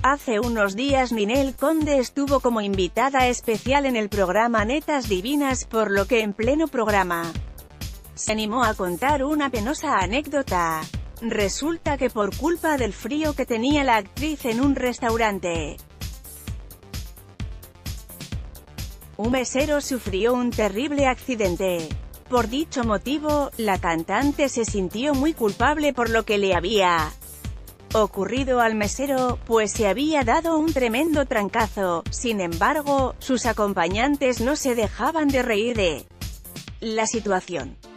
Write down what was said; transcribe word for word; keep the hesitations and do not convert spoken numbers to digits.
Hace unos días Ninel Conde estuvo como invitada especial en el programa Netas Divinas, por lo que en pleno programa se animó a contar una penosa anécdota. Resulta que por culpa del frío que tenía la actriz en un restaurante, un mesero sufrió un terrible accidente. Por dicho motivo, la cantante se sintió muy culpable por lo que le había ocurrido al mesero, pues se había dado un tremendo trancazo. Sin embargo, sus acompañantes no se dejaban de reír de la situación.